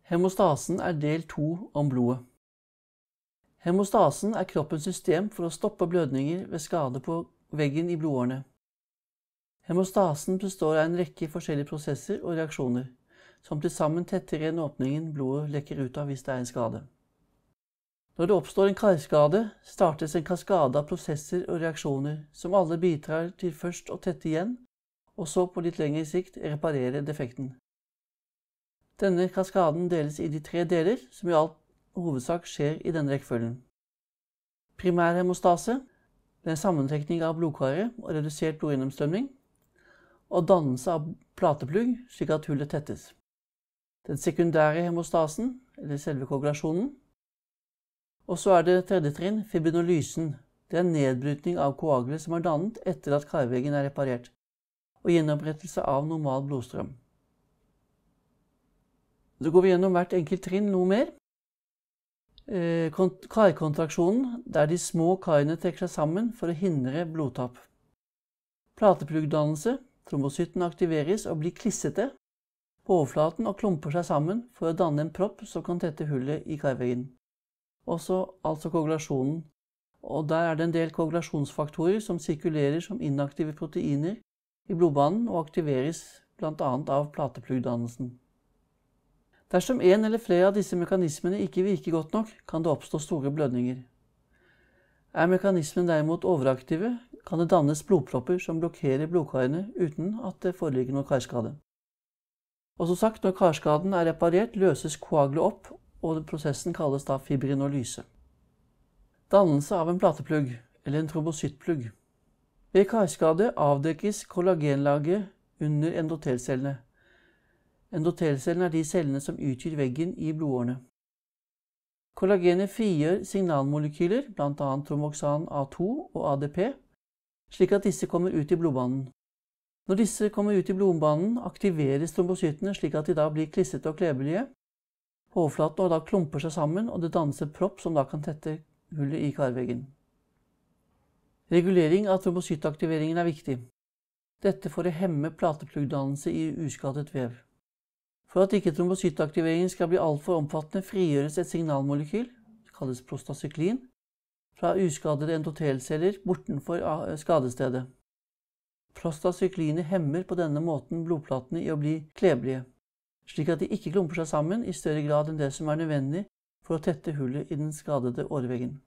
Hemostasen er del 2 om blodet. Hemostasen er kroppens system for å stoppe blødninger ved skade på veggen i blodårene. Hemostasen består av en rekke forskjellige prosesser og reaksjoner, som til sammen tetter igjen åpningen blodet lekker ut av hvis det er en skade. Når det oppstår en karskade, startes en kaskade av prosesser og reaksjoner som alle bidrar til først å tette igjen, og så på litt lengre sikt reparere defekten. Denne kaskaden deles inn i 3 deler, som i all hovedsak skjer i denne rekkefølgen. Primærhemostase, det er en sammentrekning av blodkaret og redusert blodgjennomstrømning, og dannelse av plateplugg slik at hullet tettes. Den sekundære hemostasen, eller selve koagulasjonen. Og så er det tredje trinn, fibrinolysen. Det er nedbrytning av koagulet som er dannet etter at karveggen er reparert, og gjenopprettelse av normal blodstrøm. Så går vi gjennom hvert enkelt trinn noe mer. Karkontraksjonen, der de små karene trekker seg sammen for å hindre blodtap. Platepluggdannelse, trombocytten aktiveres og blir klissete på overflaten og klumper seg sammen for å danne en propp som kan tette hullet i karveggen. Også altså koagulasjonen, og der er det en del koagulasjonsfaktorer som sirkulerer som inaktive proteiner i blodbanen og aktiveres blant annet av platepluggdannelsen. Dersom en eller flere av disse mekanismene ikke virker godt nok, kan det oppstå store blødninger. Er mekanismene derimot overaktive, kan det dannes blodpropper som blokkerer blodkarene uten at det foreligger noen karskade. Og som sagt, når karskaden er reparert, løses koagulet opp, og prosessen kalles da fibrinolyse. Dannelse av en plateplugg, eller en trombocyttplugg. Ved karskade avdekkes kollagenlaget under endotelcellene. Endotelcellene er de cellene som utgjør veggen i blodårene. Kollagenet frigjør signalmolekyler, blant annet tromoksan A2 og ADP, slik at disse kommer ut i blodbanen. Når disse kommer ut i blodbanen, aktiveres trombocyttene slik at de da blir klissete og klebelige på overflaten og da klumper seg sammen, og det dannes en propp som da kan tette hullet i karveggen. Regulering av trombocyttaktiveringen er viktig. Dette for å hemme platepluggdannelse i uskadet vev. For at ikke trombocyttaktiveringen skal bli altfor omfattende, frigjøres et signalmolekyl, det kalles prostacyklin, fra uskadede endotelceller bortenfor skadestedet. Prostacyklinet hemmer på denne måten blodplatene i å bli klebelige, slik at de ikke klumper seg sammen i større grad enn det som er nødvendig for å tette hullet i den skadede åreveggen.